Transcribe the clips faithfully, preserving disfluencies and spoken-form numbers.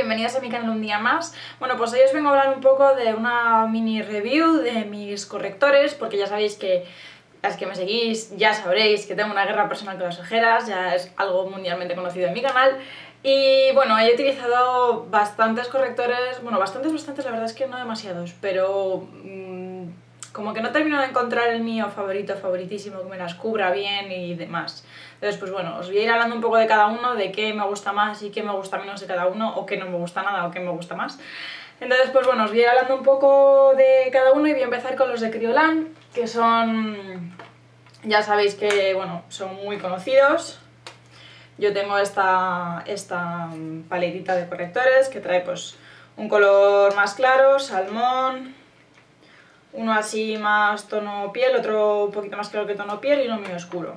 bienvenidos a mi canal un día más. Bueno, pues hoy os vengo a hablar un poco de una mini review de mis correctores, porque ya sabéis que las que me seguís ya sabréis que tengo una guerra personal con las ojeras, ya es algo mundialmente conocido en mi canal. Y bueno, he utilizado bastantes correctores, bueno, bastantes, bastantes, la verdad es que no demasiados, pero mmm, como que no termino de encontrar el mío favorito, favoritísimo, que me las cubra bien y demás. Entonces, pues bueno, os voy a ir hablando un poco de cada uno, de qué me gusta más y qué me gusta menos de cada uno, o qué no me gusta nada o qué me gusta más. Entonces, pues bueno, os voy a ir hablando un poco de cada uno y voy a empezar con los de Kryolan, que son, ya sabéis que, bueno, son muy conocidos. Yo tengo esta, esta paletita de correctores que trae pues un color más claro, salmón, uno así más tono piel, otro un poquito más claro que tono piel y uno muy oscuro.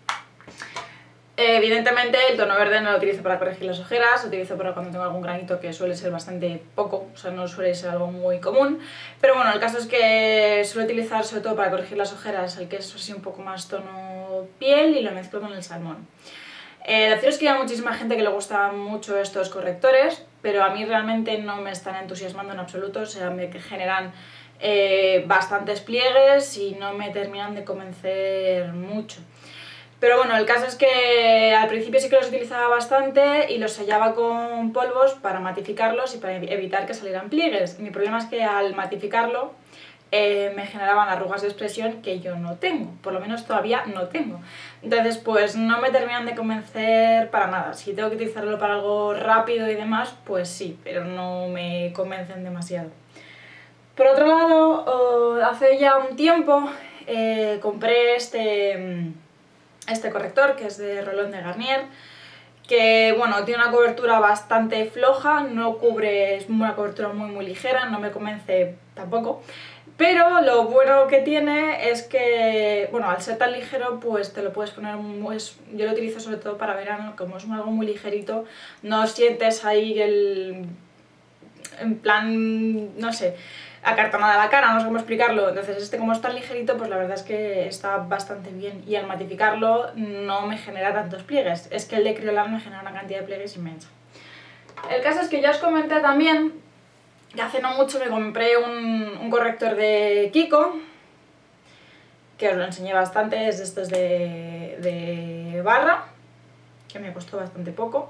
Evidentemente el tono verde no lo utilizo para corregir las ojeras, lo utilizo para cuando tengo algún granito, que suele ser bastante poco, o sea, no suele ser algo muy común. Pero bueno, el caso es que suelo utilizar sobre todo para corregir las ojeras el que es así un poco más tono piel y lo mezclo con el salmón. Eh, deciros que hay muchísima gente que le gustan mucho estos correctores, pero a mí realmente no me están entusiasmando en absoluto, o sea, me generan eh, bastantes pliegues y no me terminan de convencer mucho. Pero bueno, el caso es que al principio sí que los utilizaba bastante y los sellaba con polvos para matificarlos y para evitar que salieran pliegues. Mi problema es que al matificarlo eh, me generaban arrugas de expresión que yo no tengo, por lo menos todavía no tengo. Entonces pues no me terminan de convencer para nada. Si tengo que utilizarlo para algo rápido y demás, pues sí, pero no me convencen demasiado. Por otro lado, hace ya un tiempo eh, compré este... este corrector, que es de Rolón de Garnier, que bueno, tiene una cobertura bastante floja, no cubre, es una cobertura muy muy ligera, no me convence tampoco, pero lo bueno que tiene es que, bueno, al ser tan ligero pues te lo puedes poner, pues, yo lo utilizo sobre todo para verano, como es algo muy ligerito, no sientes ahí el, en plan, no sé, acartonada la cara, no sé cómo explicarlo. Entonces este, como es tan ligerito, pues la verdad es que está bastante bien y al matificarlo no me genera tantos pliegues. Es que el de Kryolan me genera una cantidad de pliegues inmensa. El caso es que ya os comenté también que hace no mucho me compré un, un corrector de Kiko, que os lo enseñé bastante, es de estos de, de barra, que me costó bastante poco.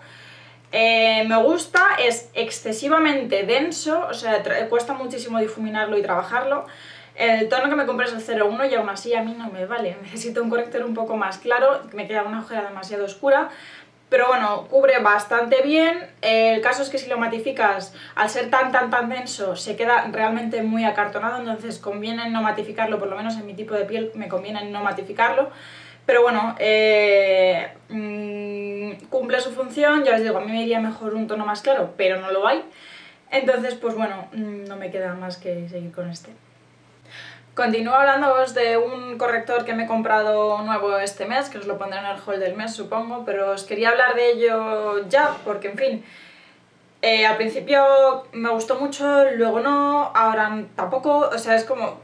Eh, me gusta, es excesivamente denso, o sea, cuesta muchísimo difuminarlo y trabajarlo. El tono que me compré es el cero uno y aún así a mí no me vale, necesito un corrector un poco más claro, me queda una ojera demasiado oscura, pero bueno, cubre bastante bien. El caso es que si lo matificas, al ser tan tan tan denso, se queda realmente muy acartonado, entonces conviene no matificarlo, por lo menos en mi tipo de piel me conviene no matificarlo. Pero bueno, eh, mmm, cumple su función, ya os digo, a mí me iría mejor un tono más claro, pero no lo hay. Entonces, pues bueno, no me queda más que seguir con este. Continúo hablándoos de un corrector que me he comprado nuevo este mes, que os lo pondré en el haul del mes supongo, pero os quería hablar de ello ya, porque en fin, eh, al principio me gustó mucho, luego no, ahora tampoco, o sea, es como,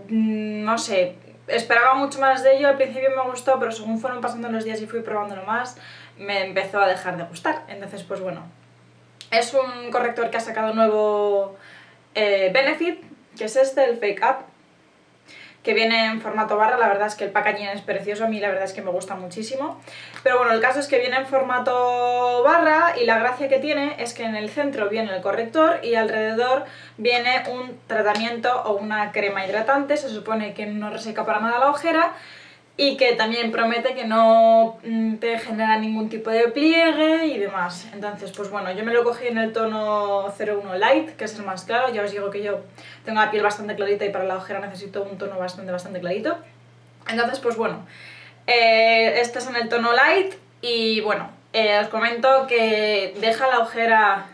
no sé, esperaba mucho más de ello, al principio me gustó, pero según fueron pasando los días y fui probándolo más, me empezó a dejar de gustar. Entonces, pues bueno, es un corrector que ha sacado nuevo eh, Benefit, que es este, el Fake Up, que viene en formato barra. La verdad es que el packaging es precioso, a mí la verdad es que me gusta muchísimo. Pero bueno, el caso es que viene en formato barra y la gracia que tiene es que en el centro viene el corrector y alrededor viene un tratamiento o una crema hidratante. Se supone que no reseca para nada la ojera y que también promete que no te genera ningún tipo de pliegue y demás. Entonces, pues bueno, yo me lo cogí en el tono cero uno Light, que es el más claro. Ya os digo que yo tengo la piel bastante clarita y para la ojera necesito un tono bastante, bastante clarito. Entonces, pues bueno, eh, este es en el tono Light y bueno, eh, os comento que deja la ojera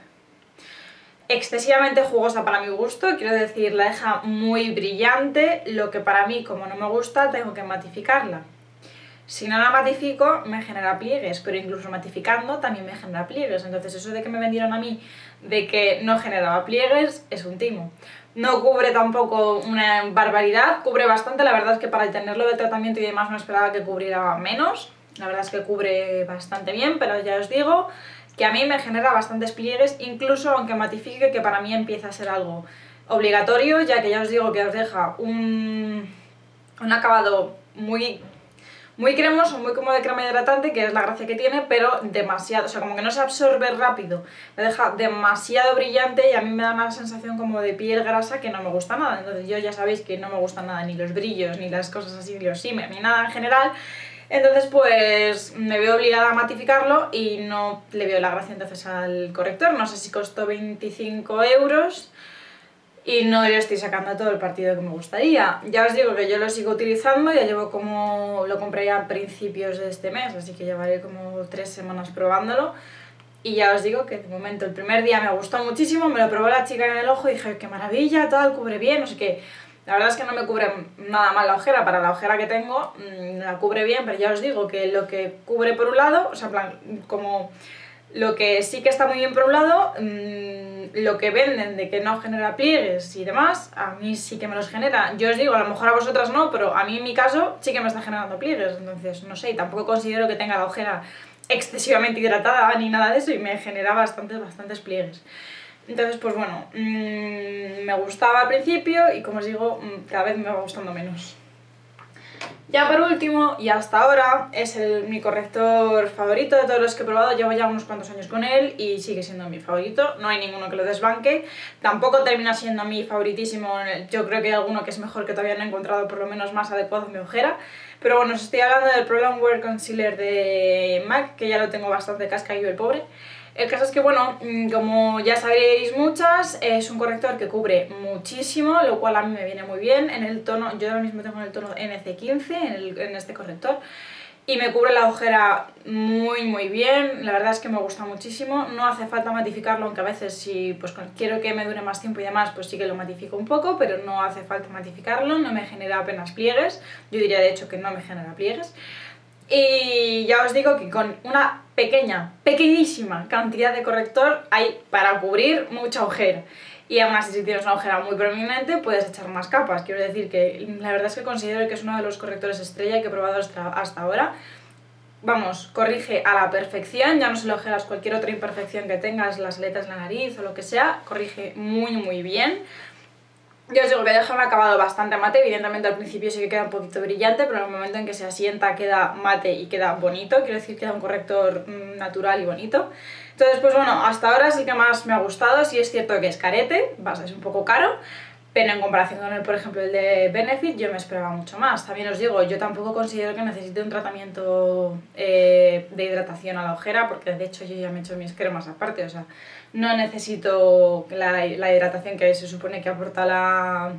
excesivamente jugosa para mi gusto, quiero decir, la deja muy brillante, lo que para mí, como no me gusta, tengo que matificarla. Si no la matifico, me genera pliegues, pero incluso matificando también me genera pliegues. Entonces eso de que me vendieron a mí de que no generaba pliegues es un timo. No cubre tampoco una barbaridad, cubre bastante, la verdad es que para tenerlo de tratamiento y demás no esperaba que cubriera menos. La verdad es que cubre bastante bien, pero ya os digo que a mí me genera bastantes pliegues, incluso aunque matifique, que para mí empieza a ser algo obligatorio, ya que ya os digo que os deja un, un acabado muy, muy cremoso, muy como de crema hidratante, que es la gracia que tiene, pero demasiado, o sea, como que no se absorbe rápido, me deja demasiado brillante y a mí me da una sensación como de piel grasa que no me gusta nada. Entonces yo ya sabéis que no me gustan nada ni los brillos, ni las cosas así, ni los símbolos, ni nada en general. Entonces pues me veo obligada a matificarlo y no le veo la gracia entonces al corrector. No sé si costó veinticinco euros y no le estoy sacando todo el partido que me gustaría. Ya os digo que yo lo sigo utilizando, ya llevo como... lo compré ya a principios de este mes, así que llevaré como tres semanas probándolo. Y ya os digo que de momento el primer día me gustó muchísimo, me lo probó la chica en el ojo y dije, qué maravilla, tal, cubre bien, no sé qué. La verdad es que no me cubre nada mal la ojera, para la ojera que tengo mmm, la cubre bien, pero ya os digo que lo que cubre por un lado, o sea, en plan, como lo que sí que está muy bien por un lado, mmm, lo que venden de que no genera pliegues y demás, a mí sí que me los genera. Yo os digo, a lo mejor a vosotras no, pero a mí en mi caso sí que me está generando pliegues, entonces no sé, y tampoco considero que tenga la ojera excesivamente hidratada ni nada de eso y me genera bastantes, bastantes pliegues. Entonces, pues bueno, mmm, me gustaba al principio y como os digo, cada vez me va gustando menos. Ya por último, y hasta ahora, es el, mi corrector favorito de todos los que he probado. Llevo ya unos cuantos años con él y sigue siendo mi favorito. No hay ninguno que lo desbanque. Tampoco termina siendo mi favoritísimo. Yo creo que hay alguno que es mejor, que todavía no he encontrado por lo menos más adecuado a mi ojera. Pero bueno, os estoy hablando del Pro Longwear Concealer de MAC, que ya lo tengo bastante cascaillo el pobre. El caso es que, bueno, como ya sabréis muchas, es un corrector que cubre muchísimo, lo cual a mí me viene muy bien. En el tono, yo ahora mismo tengo en el tono N C quince en, el, en este corrector y me cubre la ojera muy muy bien. La verdad es que me gusta muchísimo. No hace falta matificarlo, aunque a veces si pues quiero que me dure más tiempo y demás, pues sí que lo matifico un poco, pero no hace falta matificarlo, no me genera apenas pliegues. Yo diría de hecho que no me genera pliegues. Y ya os digo que con una pequeña, pequeñísima cantidad de corrector hay para cubrir mucha ojera. Y aún así, si tienes una ojera muy prominente, puedes echar más capas. Quiero decir que la verdad es que considero que es uno de los correctores estrella que he probado hasta, hasta ahora. Vamos, corrige a la perfección, ya no solo ojeras, cualquier otra imperfección que tengas, las aletas de la nariz o lo que sea, corrige muy muy bien. Yo os digo que deja un acabado bastante mate, evidentemente al principio sí que queda un poquito brillante, pero en el momento en que se asienta queda mate y queda bonito, quiero decir que queda un corrector natural y bonito. Entonces pues bueno, hasta ahora sí que más me ha gustado. Sí es cierto que es carete, es un poco caro, pero en comparación con el, por ejemplo, el de Benefit, yo me esperaba mucho más. También os digo, yo tampoco considero que necesite un tratamiento eh, de hidratación a la ojera, porque de hecho yo ya me he hecho mis cremas aparte, o sea, no necesito la, la hidratación que se supone que aporta la,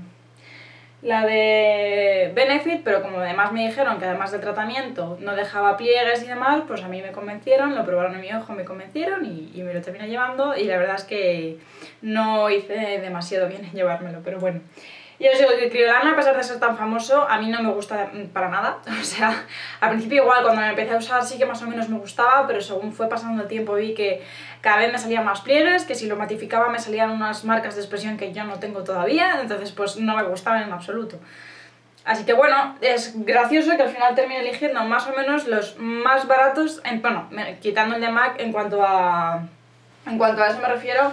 la de Benefit, pero como además me dijeron que además del tratamiento no dejaba pliegues y demás, pues a mí me convencieron, lo probaron en mi ojo, me convencieron y, y me lo terminé llevando, y la verdad es que no hice demasiado bien en llevármelo, pero bueno. Y os digo que Kryolan, a pesar de ser tan famoso, a mí no me gusta para nada. O sea, al principio igual cuando me empecé a usar sí que más o menos me gustaba, pero según fue pasando el tiempo vi que cada vez me salían más pliegues, que si lo matificaba me salían unas marcas de expresión que yo no tengo todavía, entonces pues no me gustaban en absoluto. Así que bueno, es gracioso que al final termine eligiendo más o menos los más baratos, en, bueno, quitando el de MAC en cuanto a... En cuanto a eso me refiero,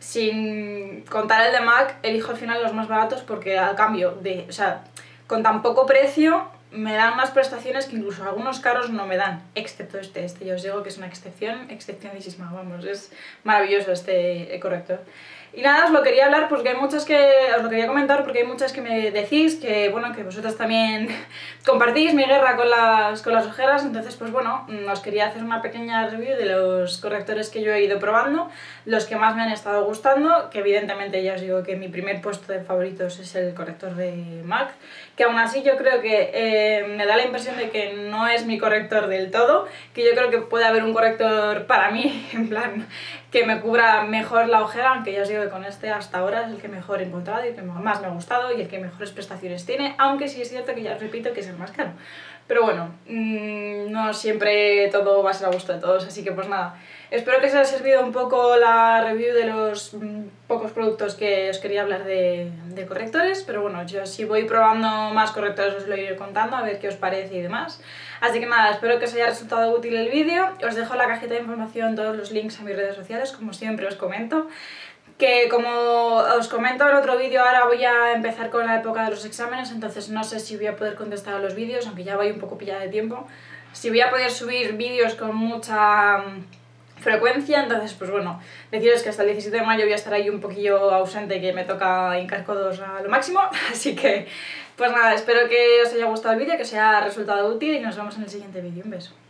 sin contar el de MAC, elijo al final los más baratos porque al cambio de, o sea, con tan poco precio me dan unas prestaciones que incluso algunos caros no me dan, excepto este, este yo os digo que es una excepción, excepcionísima, vamos, es maravilloso este corrector. Y nada, os lo quería hablar porque hay muchas que, os lo quería comentar porque hay muchas que me decís que, bueno, que vosotras también compartís mi guerra con las, con las ojeras, entonces pues bueno, os quería hacer una pequeña review de los correctores que yo he ido probando, los que más me han estado gustando, que evidentemente ya os digo que mi primer puesto de favoritos es el corrector de MAC, que aún así yo creo que eh, me da la impresión de que no es mi corrector del todo, que yo creo que puede haber un corrector para mí, en plan, que me cubra mejor la ojera, aunque ya os digo que con este hasta ahora es el que mejor he encontrado y el que más me ha gustado y el que mejores prestaciones tiene, aunque sí es cierto que ya os repito que es el más caro. Pero bueno, mmm, no siempre todo va a ser a gusto de todos, así que pues nada. Espero que os haya servido un poco la review de los mm, pocos productos que os quería hablar de, de correctores, pero bueno, yo si voy probando más correctores os lo iré contando, a ver qué os parece y demás. Así que nada, espero que os haya resultado útil el vídeo. Os dejo en la cajita de información todos los links a mis redes sociales, como siempre os comento. Que como os comento en otro vídeo, ahora voy a empezar con la época de los exámenes, entonces no sé si voy a poder contestar a los vídeos, aunque ya voy un poco pillada de tiempo. Si voy a poder subir vídeos con mucha frecuencia, entonces pues bueno, deciros que hasta el diecisiete de mayo voy a estar ahí un poquillo ausente, que me toca hincar codos a lo máximo, así que pues nada, espero que os haya gustado el vídeo, que os haya resultado útil y nos vemos en el siguiente vídeo. Un beso.